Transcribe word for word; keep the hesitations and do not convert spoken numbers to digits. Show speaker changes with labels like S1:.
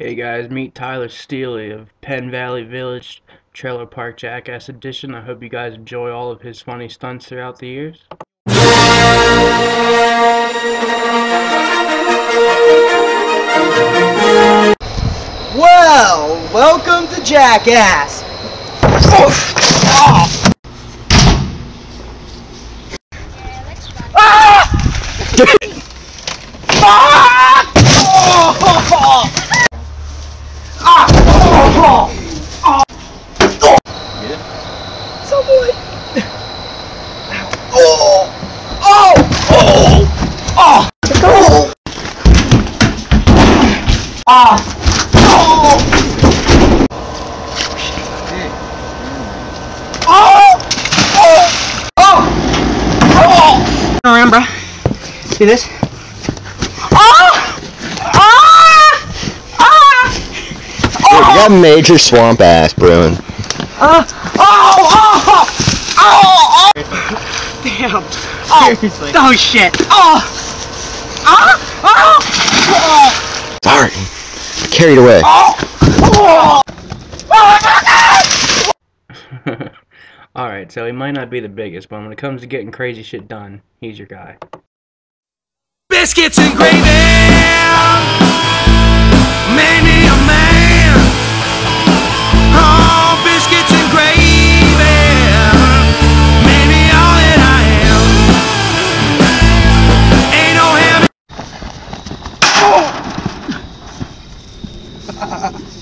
S1: Hey guys, meet Tylers Steely of Penn Valley Village, TrailerPark JackAss Edition. I hope you guys enjoy all of his funny stunts throughout the years.
S2: Well, welcome to JackAss. Oh. Oh. Ah! Ah! Oh! Ah! Oh! Oh! Get it? So boy. Oh! Oh! Oh! Oh! Oh! Ah! Oh! Oh! Oh! Oh! Oh! Turn around, bro. See this? Oh!
S3: You got major swamp ass brewing.
S2: Uh, oh, oh, oh, oh, damn. Oh, seriously. Oh, shit. Oh, oh, oh, oh.
S3: Sorry. Carried away.
S2: Oh, oh.
S1: Alright, so he might not be the biggest, but when it comes to getting crazy shit done, he's your guy.
S4: Biscuits and gravy made me a man. Oh, biscuits and gravy made me all that I am. Ain't no heaven.